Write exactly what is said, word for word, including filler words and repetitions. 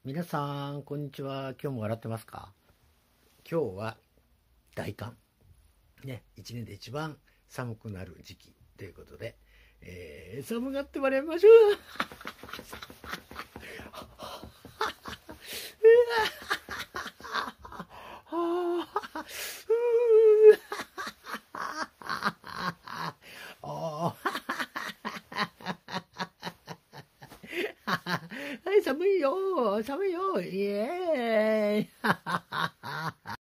皆さんこんにちは。今日も笑ってますか？今日は大寒ね、一年で一番寒くなる時期ということで、えー、寒がって笑いましょう。はい、寒いよ寒いよイエーイ